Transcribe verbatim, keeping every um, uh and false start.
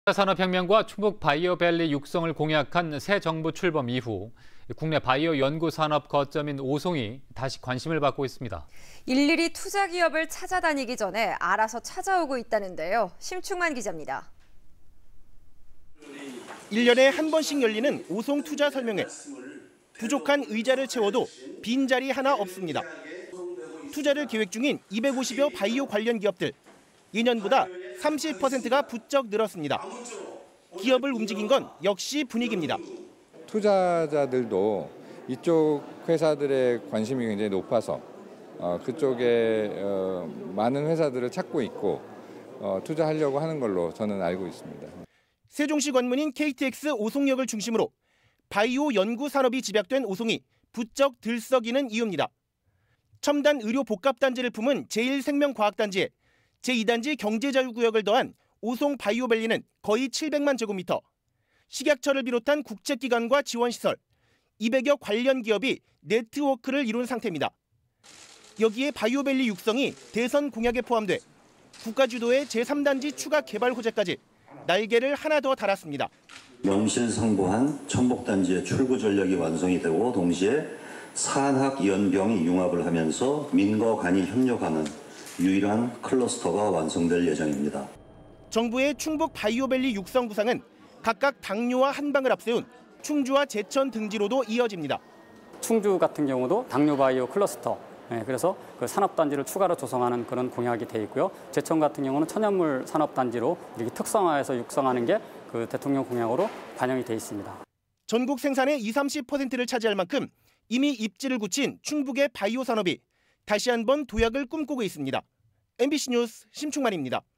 산업혁명과 충북 바이오밸리 육성을 공약한 새 정부 출범 이후 국내 바이오 연구 산업 거점인 오송이 다시 관심을 받고 있습니다. 일일이 투자 기업을 찾아다니기 전에 알아서 찾아오고 있다는데요. 심충만 기자입니다. 일 년에 한 번씩 열리는 오송 투자 설명회. 부족한 의자를 채워도 빈자리 하나 없습니다. 투자를 계획 중인 이백오십여 바이오 관련 기업들. 예년보다 삼십 퍼센트가 부쩍 늘었습니다. 기업을 움직인 건 역시 분위기입니다. 투자자들도 이쪽 회사들의 관심이 굉장히 높아서 어, 그쪽에 어, 많은 회사들을 찾고 있고 어, 투자하려고 하는 걸로 저는 알고 있습니다. 세종시 관문인 케이티엑스 오송역을 중심으로 바이오 연구 산업이 집약된 오송이 부쩍 들썩이는 이유입니다. 첨단 의료 복합단지를 품은 제일 생명과학단지에 제이 단지 경제자유구역을 더한 오송 바이오밸리는 거의 칠백만 제곱미터, 식약처를 비롯한 국책기관과 지원시설, 이백여 관련 기업이 네트워크를 이룬 상태입니다. 여기에 바이오밸리 육성이 대선 공약에 포함돼 국가 주도의 제삼 단지 추가 개발 호재까지 날개를 하나 더 달았습니다. 명실상부한 첨복단지의 출구 전략이 완성이 되고 동시에 산학 연병이 융합을 하면서 민과 관이 협력하는 유일한 클러스터가 완성될 예정입니다. 정부의 충북 바이오밸리 육성 구상은 각각 당뇨와 한방을 앞세운 충주와 제천 등지로도 이어집니다. 충주 같은 경우도 당뇨 바이오 클러스터, 네, 그래서 그 산업단지를 추가로 조성하는 그런 공약이 돼 있고요. 제천 같은 경우는 천연물 산업단지로 이렇게 특성화해서 육성하는 게 그 대통령 공약으로 반영이 돼 있습니다. 전국 생산의 이십, 삼십 퍼센트를 차지할 만큼 이미 입지를 굳힌 충북의 바이오 산업이 다시 한번 도약을 꿈꾸고 있습니다. 엠비씨 뉴스 심충만입니다.